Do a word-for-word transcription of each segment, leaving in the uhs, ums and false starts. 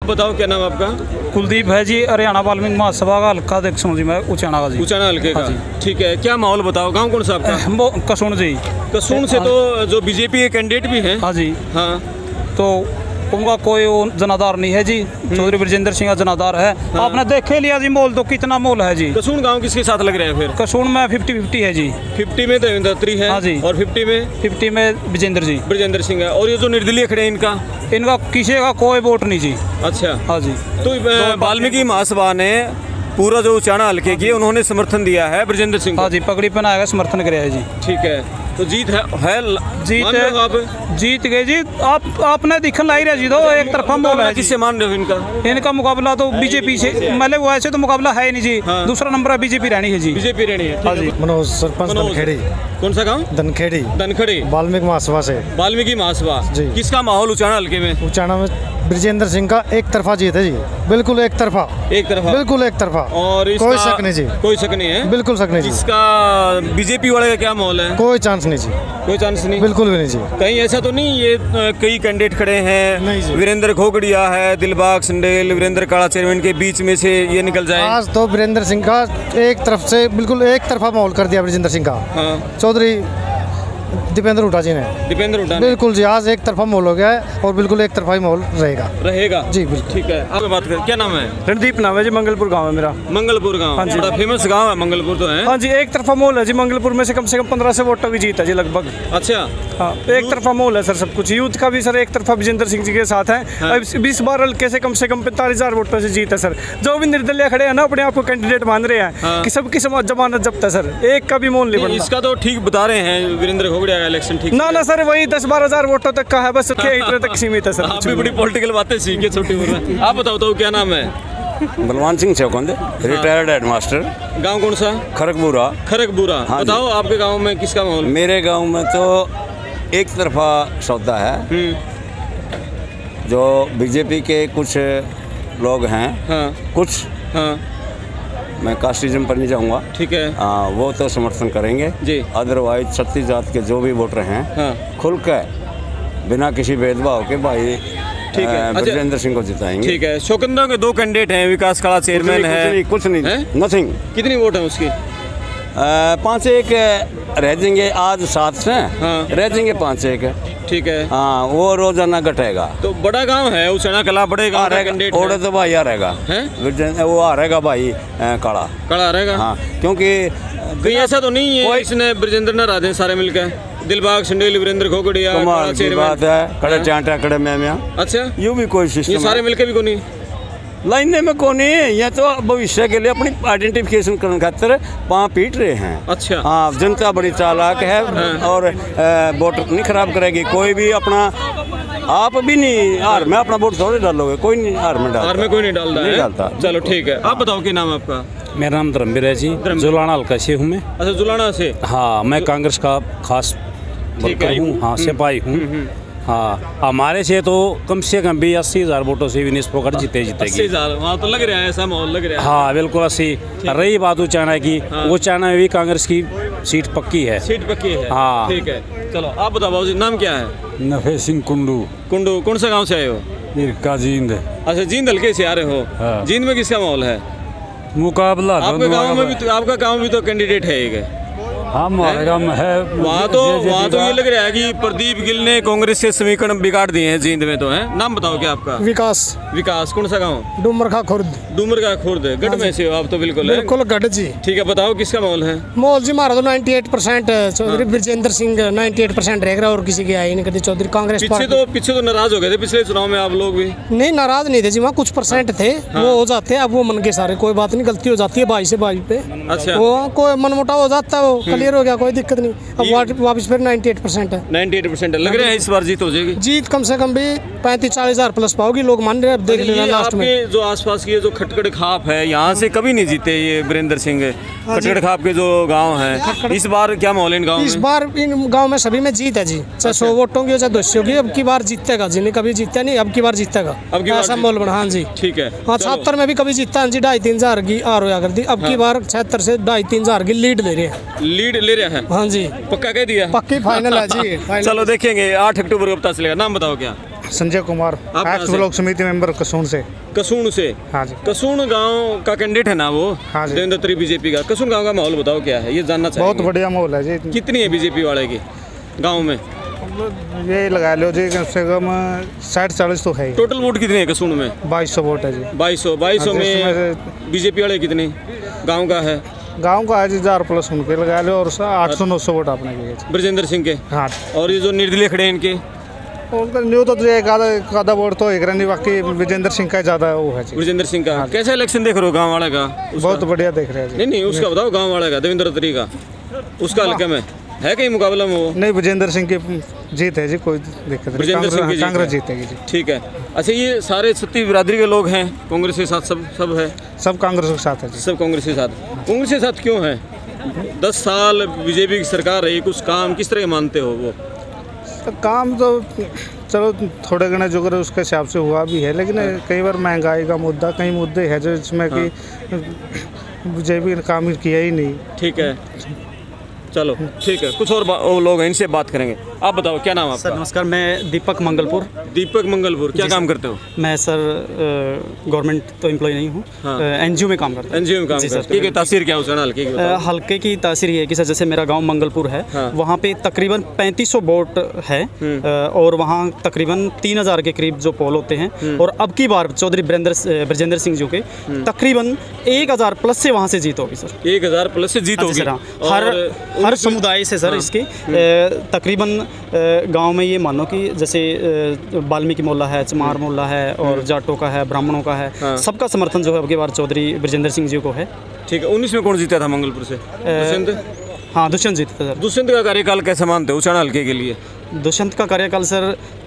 बताओ क्या नाम आपका? कुलदीप है जी, हरियाणा वाल्मीकि महासभा का हल्का देख सुनो जी, मैं उचाना का जी। उचाना हल्के का, ठीक है। क्या माहौल बताओ, गांव कौन सा आपका? वो कसुण जी। कसुण से तो जो बीजेपी के कैंडिडेट भी हैं। हाँ जी। हाँ, तो उनका कोई जनाधार नहीं है जी, चौधरी ब्रजेंद्र सिंह का जनाधार है। हाँ। आपने देखे लिया जी मोल, तो कितना मोल है जी। कसुण गांव किसके साथ लग रहा है फिर? कसुण में फिफ्टी फिफ्टी है जी। फिफ्टी में देवेंद्र त्री है। हाँ जी। और फिफ्टी में फिफ्टी में ब्रजेंद्र जी ब्रजेंद्र सिंह है। और ये जो निर्दलीय खड़े हैं इनका इनका किसी का कोई वोट नहीं जी। अच्छा। हाँ जी। तो वाल्मीकि महासभा ने पूरा जो उचाना हल्के की उन्होंने समर्थन दिया है ब्रजेंद्र सिंह। हाँ जी, पगड़ी पहनाएगा, समर्थन कराया है जी। ठीक है, तो जीत है, है जीत मान रहे हो आप? जीत गए जी। आप आपने दिखन लाई रहा जी, दो एक तरफा बोला है। किससे मान रहे हो इनका? इनका मुकाबला तो बीजेपी से, मतलब वो ऐसे तो मुकाबला है नहीं जी। हाँ। दूसरा नंबर है बीजेपी रहनी है जी। बीजेपी रहनी है। हाँ जी। मनोज सरपंच धनखेड़ी। कौन सा गांव? धनखेड़ी। धनखड़ी वाल्मीकि महासभा से। वाल्मीकि महासभा जी। किसका माहौल उचाना हल्के में? उचाना में ब्रजेंद्र सिंह का एक तरफा जीत है जी, बिल्कुल एक तरफा। एक तरफा, बिल्कुल एक तरफा। और कोई शक नहीं जी, कोई शक नहीं है, बिल्कुल शक नहीं जी। इसका बीजेपी वाले का क्या माहौल है? कोई चांस नहीं जी, कोई चांस नहीं, बिल्कुल भी नहीं जी। कहीं ऐसा तो नहीं ये कई कैंडिडेट खड़े हैं, वीरेंद्र घोगड़िया है, दिलबाग संडेल, वीरेंद्र काला चेयरमैन के बीच में से ये निकल जाए? आज तो वीरेंद्र सिंह का एक तरफ से बिल्कुल एक तरफा माहौल कर दिया ब्रजेंद्र सिंह का। हाँ। चौधरी दीपेंद्र हुड्डा जी ने। दीपेंद्र हुड्डा बिल्कुल जी, आज एक तरफा माहौल हो गया है और बिल्कुल एक तरफा ही माहौल रहेगा। रहेगा जी बिल्कुल। ठीक है, आप बात करें, क्या नाम है? रणदीप नाम है जी, मंगलपुर गांव है मेरा। मंगलपुर गांव। हाँ जी, बड़ा फेमस गांव है मंगलपुर तो है। हाँ जी, एक तरफा माहौल है जी। मंगलपुर में से कम से कम पंद्रह से वोटों की जीत है जी लगभग। अच्छा। हाँ, एक तरफा माहौल है सर सब कुछ। यूथ का भी सर एक तरफा ब्रजेंद्र सिंह जी के साथ है। हाँ। बीस बार हल्के से कम से कम पैंतालीस हजार वोटों से जीत है सर। जो भी निर्दलीय खड़े हैं ना, अपने आप को कैंडिडेट मान रहे हैं। हाँ। कि सबकी जमानत जब्त है सर, एक का भी माहौल नहीं बनता। इसका तो ठीक बता रहे हैं वीरेंद्र घोगड़िया का इलेक्शन ठीक ना ना सर, वही दस बारह हजार वोटों तक का है बस, इतने तक सीमित है सर। आप भी बड़ी पॉलिटिकल बातें सीखे छोटी उम्र। आप बताओ तो क्या नाम है? Balwan Singh चौकंद, retired headmaster. गांव कौन सा? खरगपुरा। खरगपुरा। हाँ, बताओ आपके गांव में किसका माहौल? मेरे गांव में तो एक तरफा सौदा है। जो बीजेपी के कुछ लोग हैं। हाँ। कुछ। हाँ। मैं कास्टिज्म पर नहीं जाऊंगा। ठीक है। आ, वो तो समर्थन करेंगे जी। अदरवाइज छत्तीस जात के जो भी वोटर हैं। हाँ। खुल के बिना किसी भेदभाव के भाई ठीक है ब्रजेंद्र सिंह को जिताएंगे। ठीक है। शोकंदा के दो कैंडिडेट हैं, विकास काला चेयरमैन है। कुछ नहीं, नथिंग। कितनी वोट है उसकी? पाँच एक रह जाएंगे, आज सात से। हाँ। रह जाएंगे पाँच एक। ठीक है। हाँ, वो रोजाना घटेगा। तो बड़ा गांव है उचाना कला, बड़े गांव का कैंडिडेट है। तो भाई आ रहेगा है? वो आ रहेगा भाई काला काला आ रहेगा। हाँ, क्योंकि कहीं ऐसा तो नहीं है इसने ब्रजेंद्र न राधे सारे मिलकर दिलबाग संडेल वीरेंद्र घोगड़िया बात है कड़े चांटा कड़े में। अच्छा, यूँ भी कोई सिस्टम सारे मिलकर भी कोई लाइने में कौन है? ये तो भविष्य के लिए अपनी आइडेंटिफिकेशन करने खातिर पाँव पीट रहे हैं। अच्छा। हाँ, जनता बड़ी चालाक है। हाँ। और वोट नहीं खराब करेगी कोई भी अपना। आप भी नहीं हार में अपना वोट थोड़े डालोगे, कोई नहीं हार में डालता। हार में कोई नहीं डालता नहीं डालता। चलो ठीक है, आप बताओ क्या नाम है आपका? मेरा नाम धर्मवीर है जी, जुलाना हल्का से हूँ मैं। अच्छा, जुलाना से। हाँ, मैं कांग्रेस का खास वर्कर हूँ। हाँ, सिपाही हूँ। हाँ, हमारे से तो कम से कम भी अस्सी हजार वोटों से विनेश फोगाट जीते जीतेगी। अस्सी हजार वहाँ तो लग रहा है, ऐसा माहौल लग रहा है। हाँ बिल्कुल अस्सी। रही बात उचाना की, हाँ। उचाना में भी कांग्रेस की सीट पक्की है। सीट पक्की है। हाँ ठीक है। चलो आप बताओ बाबू जी, नाम क्या है? नफे सिंह कुंडू। कुंडू, कौन सा गाँव से आए हो? इरका जींद। अच्छा, जींद हल्के से आ रहे हो। हाँ। जींद में किसका माहौल है? मुकाबला आपके गाँव में भी तो, आपका गाँव भी तो कैंडिडेट है एक। हाँ, हमारे गाँव में है। वहाँ तो वहाँ तो ये लग रहा है कि प्रदीप गिल ने कांग्रेस के समीकरण बिगाड़ दिए हैं जींद में तो है। नाम बताओ क्या आपका? विकास। विकास, कौन सा गाँव? डूमरखा खुर्द। डूमरखा खुर्द, गढ़ में से हो आप तो? बिल्कुल बिल्कुल गढ़ जी। ठीक है, बताओ किसका माहौल है? माहौल जी हमारा तो अट्ठानवे परसेंट चौधरी ब्रजेंद्र सिंह अट्ठानवे परसेंट रहेगा और किसी की आई नहीं करती चौधरी कांग्रेस। पीछे तो पीछे तो नाराज हो गए थे पिछले चुनाव में आप लोग भी? नहीं, नाराज नहीं थे जी, वहाँ कुछ परसेंट थे। वो हो जाते हैं, अब वो मन के सारे, कोई बात नहीं, गलती हो जाती है भाई से भाई पे। अच्छा। वो कोई मनमुटाव हो जाता है, वो क्लियर हो गया, कोई दिक्कत नहीं। अब वापस फिर अट्ठानवे परसेंट है। अट्ठानवे परसेंट लग रहा है इस बार जीत हो जाएगी। जीत कम से कम भी पैंतीस चालीस हजार प्लस पाओगी, लोग मान रहे हैं। अब देख लेना लास्ट में। जो आसपास की जो खटखड़ खाप है, यहाँ से कभी नहीं जीते ये वीरेंद्र सिंह। खटखड़ खाप के जो गांव हैं, इस बार क्या माहौल है इन गाँव में? इस बार इन गांव में सभी में जीत है जी, चाहे सौ वोटों की हो चाहे दो सौ की। अब की बार जीतेगा, जिन्हें कभी जीता नहीं, अब की बार जीतेगा। ऐसा माहौल बना। हाँ जी ठीक है। हाँ, छहत्तर में भी कभी जीता जी, ढाई तीन हजार की हार होया करती। अब की बार छिहत्तर से ढाई तीन हजार की लीड ले रहे हैं। लीड ले रहे हैं? हाँ जी, पक्का कह दिया? पक्की फाइनल है जी। चलो देखेंगे, आठ अक्टूबर को पता चलेगा। नाम बताओ क्या? संजय कुमार, आप कहाँ एक्स से? ब्लॉक समिति मेंबर कसून से। कसून से? हाँ जी। कसून गांव का कैंडिडेट है ना वो? हाँ जी। देवेंद्र त्री बीजेपी का। कसून गांव का माहौल बताओ क्या है, ये जानना चाहिए। बहुत बढ़िया माहौल है जी। कितनी है बीजेपी वाले की गांव में? ये लगा लो जी कम से कम साठ चालीस तो है। टोटल वोट कितने है कसून में? बाईस सौ वोट है जी। बाईस सौ बाईस सौ में बीजेपी वाले कितने गांव का है? गांव का आज हजार प्लस उनके लगा लो और आठ सौ नौ सौ वोट आपने किए। ब्रजेंद्र सिंह के? हाँ। और ये जो निर्दलीय खड़े हैं इनके? उनका न्यू तो एक आधा एक आधा वोट तो एक नहीं, बाकी विजेंद्र सिंह का ज़्यादा वो है जी। ब्रजेंद्र सिंह का कैसा इलेक्शन देख रहे हो गाँव वाले का? बहुत बढ़िया देख रहे हैं जी। नहीं नहीं उसका बताओ, गाँव वाले का देवेंद्र त्री का, उसका हल्के में है कहीं मुकाबला में वो? नहीं, विजेंद्र सिंह की जीत है जी, कोई दिक्कत नहीं। ब्रजेंद्र सिंह की जीत कांग्रेस है। जीतेगी जी। ठीक है। अच्छा, ये सारे छत्तीस बिरादरी के लोग हैं कांग्रेस के साथ? सब सब है? सब कांग्रेस के साथ है जी। सब कांग्रेस के साथ। कांग्रेस के साथ क्यों है? दस साल बीजेपी की सरकार रही, कुछ काम किस तरह के मानते हो वो? तो काम तो चलो थोड़े घने जो करे उसके हिसाब से हुआ भी है, लेकिन कई बार महंगाई का मुद्दा, कई मुद्दे हैं जो इसमें कि बीजेपी ने काम किया ही नहीं। ठीक है, चलो ठीक है। कुछ और बा- वो लोग हैं, इनसे बात करेंगे। आप बताओ क्या नाम है सर आपका? नमस्कार, मैं दीपक मंगलपुर। दीपक मंगलपुर। क्या काम करते हो? मैं सर गवर्नमेंट तो एम्प्लॉय नहीं हूँ, हाँ। एनजीओ में काम करता हूँ। एनजीओ में काम जी करते सर। हो। ठीक है, तासीर क्या उस हल्के की अ, बताओ। हल्के की तासीर ये है कि सर जैसे मेरा गांव मंगलपुर है, हाँ। वहाँ पे तकरीबन पैंतीस सौ वोट है, अ, और वहाँ तकरीबन तीन हज़ार के करीब जो पोल होते हैं, और अब की बार चौधरी ब्रजेंद्र ब्रजेंद्र सिंह जी के तकरीबन एक हज़ार प्लस से वहाँ से जीत होगी सर। एक हजार प्लस से जीत हाँ जी होगी। सर, हाँ। हर और हर समुदाय से सर इसकी अ, तकरीबन गांव में ये मानो कि जैसे अ, वाल्मीकि मोहल्ला है, चमार मोहल्ला है, और जाटों का है, ब्राह्मणों का है, हाँ। सबका समर्थन जो है अब की बार चौधरी ब्रजेंद्र सिंह जी को है। ठीक है। उन्नीस में कौन जीता था मंगलपुर से? दुष्यंत? हाँ, दुष्यंत जीते थे सर। दुष्यंत का कार्यकाल कैसे मानते हो उचाना हल्के के लिए? दुष्यंत का कार्यकाल सर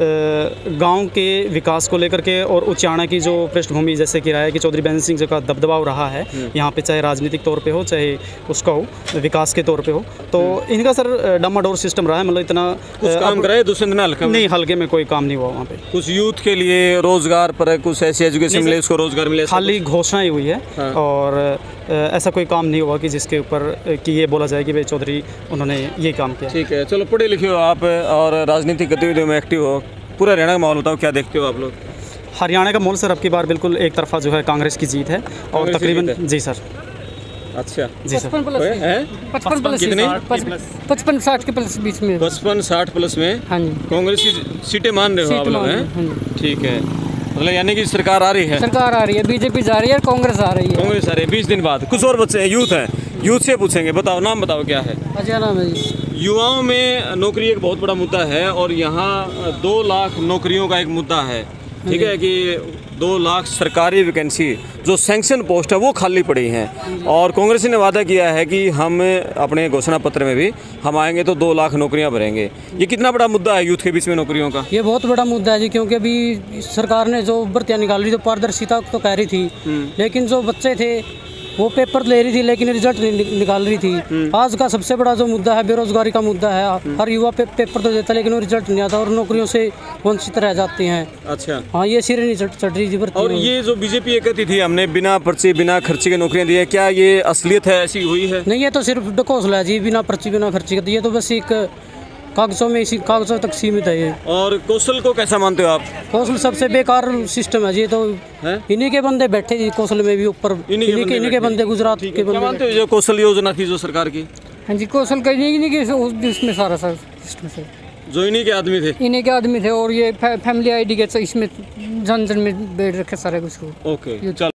गांव के विकास को लेकर के और उचाना की जो पृष्ठभूमि जैसे कि रहा है कि चौधरी ब्रजेंद्र सिंह जी का दबदबाव रहा है यहाँ पे, चाहे राजनीतिक तौर पे हो चाहे उसका हो विकास के तौर पे हो, तो इनका सर डामाडोर सिस्टम रहा है। मतलब इतना कुछ काम कराए दुष्यंत ने हल्के में? नहीं, हल्के में कोई काम नहीं हुआ वहाँ पे। कुछ यूथ के लिए रोजगार पर कुछ ऐसी एजुकेशन मिले, उसको रोजगार मिले? खाली घोषणाएं हुई है, हाँ। और अ, ऐसा कोई काम नहीं हुआ कि जिसके ऊपर अ, कि ये बोला जाए कि भाई चौधरी उन्होंने ये काम किया। ठीक है, चलो पढ़े लिखे हो आप और राजनीतिक गतिविधियों में एक्टिव हो, पूरा हरियाणा का माहौल बताओ, क्या देखते हो आप लोग? हरियाणा का माहौल सर अब की बार बिल्कुल एक तरफा जो है कांग्रेस की जीत है, और कांग्रेस की जीत तकरीबन जी सर। अच्छा, जी सर। हैं? पचपन प्लस कितने? पचपन साठ के प्लस बीच में। पचपन साठ प्लस में हाँ जी, कांग्रेस की सीटें मान रहे हो आप सीट लोग? मान हैं? रहे हैं, हाँ ठीक है, मतलब यानी कि सरकार आ रही है, सरकार आ रही है, बीजेपी जा रही है, कांग्रेस आ रही है। कांग्रेस आ रही है बीस दिन बाद। कुछ और बच्चे हैं, यूथ हैं, यूथ से पूछेंगे। बताओ, नाम बताओ क्या है? अजय नाम है जी। युवाओं में नौकरी एक बहुत बड़ा मुद्दा है, और यहाँ दो लाख नौकरियों का एक मुद्दा है। ठीक है कि दो लाख सरकारी वैकेंसी जो सैंक्शन पोस्ट है वो खाली पड़ी हैं, और कांग्रेस ने वादा किया है कि हम अपने घोषणा पत्र में भी हम आएंगे तो दो लाख नौकरियां भरेंगे। ये कितना बड़ा मुद्दा है यूथ के बीच में नौकरियों का? ये बहुत बड़ा मुद्दा है जी, क्योंकि अभी सरकार ने जो भर्तियाँ निकाल रही, जो पारदर्शिता तो कह रही थी, लेकिन जो बच्चे थे वो पेपर ले रही थी लेकिन रिजल्ट नहीं नि- निकाल रही थी। आज का सबसे बड़ा जो मुद्दा है बेरोजगारी का मुद्दा है। हर युवा पे, पेपर तो देता है लेकिन वो रिजल्ट नहीं आता, और नौकरियों से वंचित रह जाते हैं। अच्छा, हाँ, ये सिरे नहीं चढ़ चढ़ रही जी भर्ती और में। ये जो बीजेपी एक कहती थी हमने बिना पर्ची बिना खर्चे की नौकरियां दी है, क्या ये असलियत है, ऐसी हुई है? नहीं, ये तो सिर्फ ढकोसला है जी, बिना पर्ची बिना खर्ची का, ये तो बस एक कागजों में इसी कागजों तक सीमित है ये। और कौशल को कैसा मानते हो आप? कौशल सबसे बेकार सिस्टम है जी, तो हैं? इन्हीं के बंदे बैठे जी कौशल में भी ऊपर, इन्हीं के इन्हीं के बंदे इन्हीं के बैठे। बंदे गुजरात के क्या बंदे। मानते हो जो कौशल योजना थी जो सरकार की, हाँ जी, कौशल का इन्हीं इन्हीं के उस- इसमें सारा सा सिस्टम से जो इन्हीं के आदमी थे? इन्हीं के आदमी थे, और ये फै, फैमिली आईडी के इसमें जन जन में बैठ रखे सारे कुछ को। ओके, चलो।